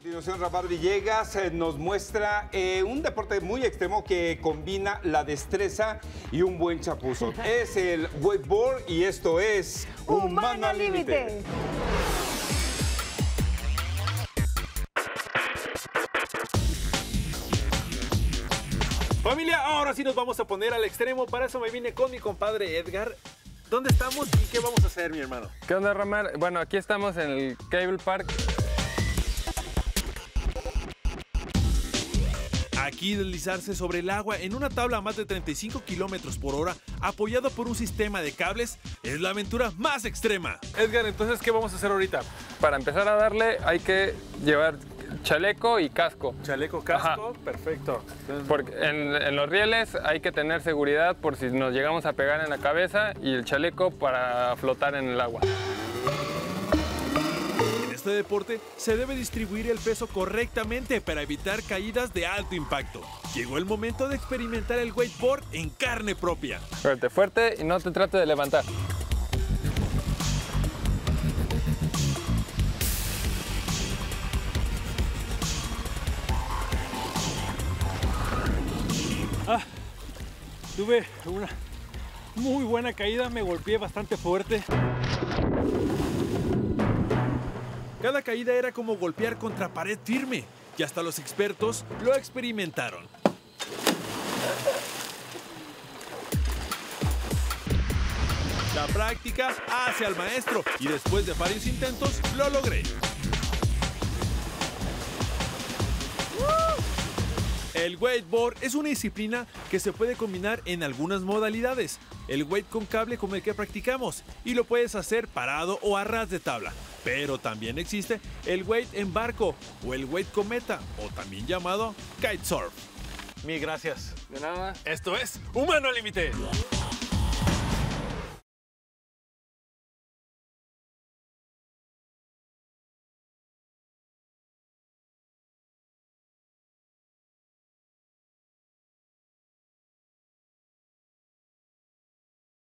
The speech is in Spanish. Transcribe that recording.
continuación, Rafael Villegas nos muestra un deporte muy extremo que combina la destreza y un buen chapuzo. Es el wakeboard y esto es Humano al Límite. Familia, ahora sí nos vamos a poner al extremo. Para eso me vine con mi compadre Edgar. ¿Dónde estamos y qué vamos a hacer, mi hermano? ¿Qué onda, Ramar? Bueno, aquí estamos en el Cable Park. Aquí deslizarse sobre el agua en una tabla a más de 35 kilómetros por hora, apoyado por un sistema de cables, es la aventura más extrema. Edgar, entonces, ¿qué vamos a hacer ahorita? Para empezar a darle hay que llevar chaleco y casco. Chaleco, casco, Ajá. Perfecto. Porque en los rieles hay que tener seguridad por si nos llegamos a pegar en la cabeza y el chaleco para flotar en el agua. En este deporte se debe distribuir el peso correctamente para evitar caídas de alto impacto. Llegó el momento de experimentar el wakeboard en carne propia. Fuerte, fuerte y no te trates de levantar. Tuve una muy buena caída, me golpeé bastante fuerte. Cada caída era como golpear contra pared firme y hasta los expertos lo experimentaron. La práctica hace al maestro y después de varios intentos lo logré. El wakeboard es una disciplina que se puede combinar en algunas modalidades. El wake con cable como el que practicamos y lo puedes hacer parado o a ras de tabla. Pero también existe el wake en barco o el wake cometa o también llamado kitesurf. Mil gracias. De nada. Esto es Humano al Límite.